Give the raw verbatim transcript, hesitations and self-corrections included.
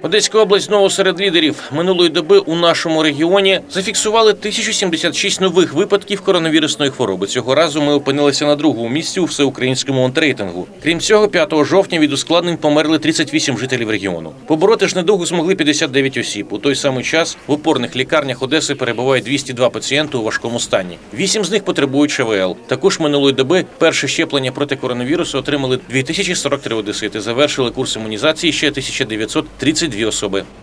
Одеська область знову серед лідерів. Минулої доби у нашому регіоні зафіксували тисячу сімдесят шість нових випадків коронавірусної хвороби. Цього разу ми опинилися на другому місці у всеукраїнському онтрейтингу. Крім цього, п'ятого жовтня від ускладнень померли тридцять вісім жителів регіону. Побороти ж недугу змогли п'ятдесят дев'ять осіб. У той самий час в опорних лікарнях Одеси перебувають двісті два пацієнти у важкому стані. Вісім з них потребують ШВЛ. Також минулої доби перше щеплення проти коронавірусу отримали дві тисячі сорок три одесити. Завершили курс імунізації ще тисяча дев'ятсот тридцять дві особи.